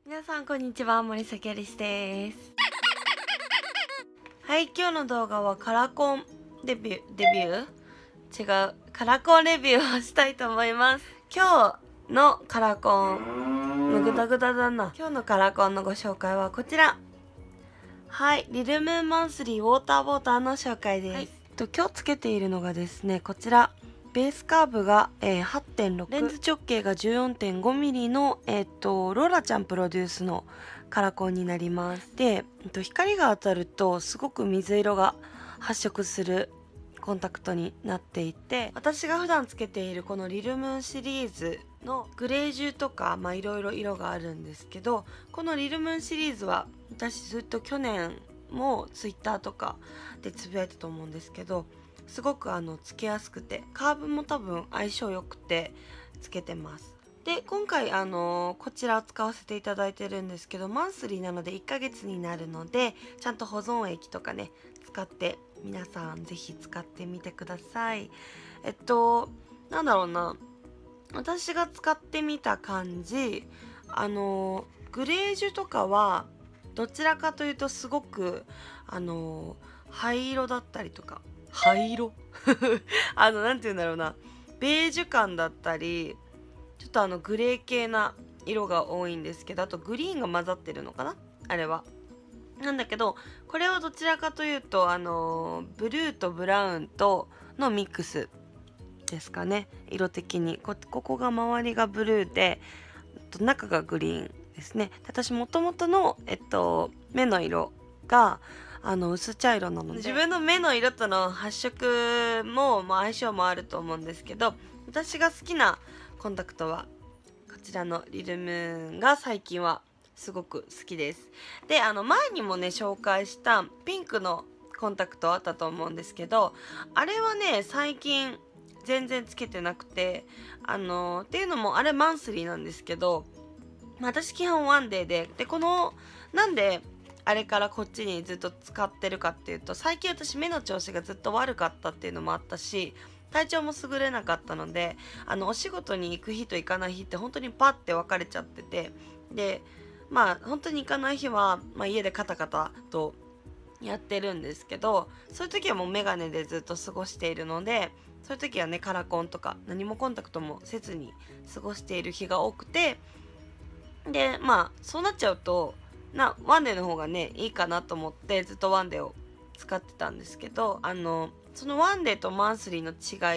皆さんこんにちは、森崎アリスです。はい、今日の動画はカラコンデビュー違う、カラコンレビューをしたいと思います。今日のカラコン、ぐだぐだだな。今日のカラコンのご紹介はこちら。はい、リルムーンマンスリーウォーターの紹介です。はい、今日つけているのがですね、こちら。ベースカーブが、8.6 レンズ直径が 14.5mm の、ローラちゃんプロデュースのカラコンになります。で、光が当たるとすごく水色が発色するコンタクトになっていて、私が普段つけているこのリルムーンシリーズのグレージュとかいろいろ色があるんですけど、このリルムーンシリーズは私ずっと去年もツイッターとかでつぶやいたと思うんですけど、すごくつけやすくて、カーブも多分相性良くてつけてます。で、今回こちらを使わせていただいてるんですけど、マンスリーなので1ヶ月になるので、ちゃんと保存液とかね使って皆さんぜひ使ってみてください。なんだろうな、私が使ってみた感じ、グレージュとかはどちらかというとすごく灰色だったりとか、灰色なんて言うんだろうな、ベージュ感だったり、ちょっとグレー系な色が多いんですけど、あとグリーンが混ざってるのかな、あれは。なんだけど、これはどちらかというとブルーとブラウンとのミックスですかね、色的に。ここが周りがブルーで、中がグリーンですね。私もともとの目の色が薄茶色なので、自分の目の色との発色も、相性もあると思うんですけど、私が好きなコンタクトはこちらのリルムーンが最近はすごく好きです。で、前にもね紹介したピンクのコンタクトあったと思うんですけど、あれはね最近全然つけてなくて、っていうのもあれマンスリーなんですけど、私基本ワンデーで、なんであれからこっちにずっと使ってるかっていうと、最近私目の調子がずっと悪かったっていうのもあったし、体調も優れなかったので、お仕事に行く日と行かない日って本当にパッて分かれちゃってて、で本当に行かない日は、家でカタカタとやってるんですけど、そういう時はもうメガネでずっと過ごしているので、そういう時はねカラコンとか何もコンタクトもせずに過ごしている日が多くて、でそうなっちゃうとワンデーの方がねいいかなと思ってずっとワンデーを使ってたんですけど、そのワンデーとマンスリーの違いって、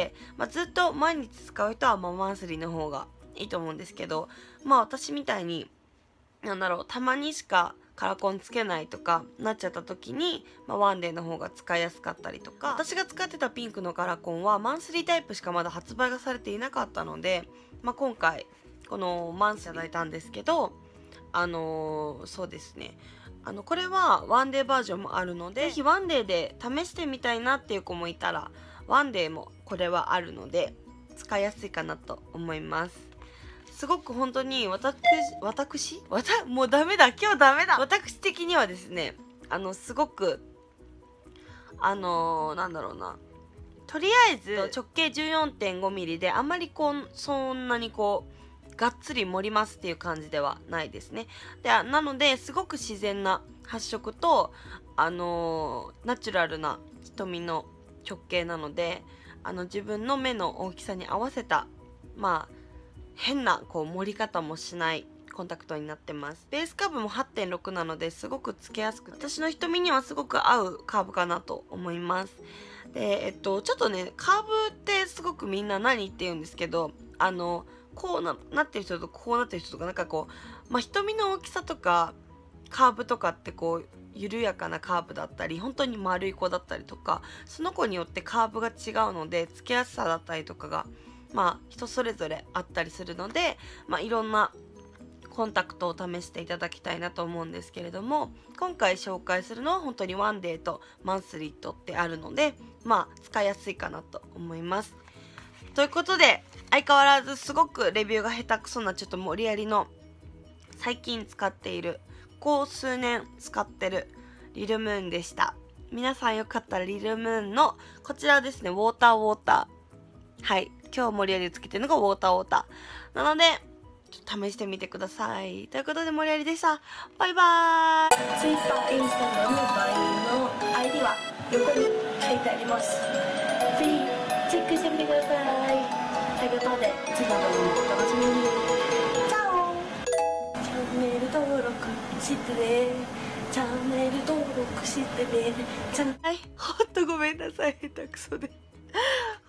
ずっと毎日使う人はマンスリーの方がいいと思うんですけど、私みたいにたまにしかカラコンつけないとかなっちゃった時に、ワンデーの方が使いやすかったりとか、私が使ってたピンクのカラコンはマンスリータイプしかまだ発売がされていなかったので、今回このマンスいただいたんですけど、そうですね、これはワンデーバージョンもあるので、ぜひワンデーで試してみたいなっていう子もいたら、ワンデーもこれはあるので使いやすいかなと思います。すごく本当にもうダメだ、今日ダメだ。私的にはですね、すごくなんだろうな、とりあえず直径 14.5mm であんまりそんなにがっつり盛りますっていう感じではないですね。で、なのですごく自然な発色とナチュラルな瞳の直径なので、自分の目の大きさに合わせた変な盛り方もしないコンタクトになってます。ベースカーブも 8.6 なのですごくつけやすく、私の瞳にはすごく合うカーブかなと思います。で、ちょっとねカーブってすごくみんな何って言うんですけど、こうなってる人とこうなってる人とか、瞳の大きさとかカーブとかって緩やかなカーブだったり、本当に丸い子だったりとか、その子によってカーブが違うので、つけやすさだったりとかが人それぞれあったりするので、いろんなコンタクトを試していただきたいなと思うんですけれども、今回紹介するのは本当にワンデーとマンスリーとってあるので、使いやすいかなと思います。ということで、相変わらずすごくレビューが下手くそなちょっと無理やりの最近使っている、数年使ってるリルムーンでした。皆さんよかったらリルムーンのこちらですね、ウォーター。はい、今日無理やりつけてるのがウォーターなので、 ちょっと試してみてください。ということで、森有でした。バイバーイ。Twitter、Instagram、LINE の ID は横に書いてあります。ぜひチェックしてみてください。ということで、次の動画もお楽しみに。チャオ。チャンネル登録してね。チャンネル登録してね。はい、ほんとごめんなさい。下手くそで。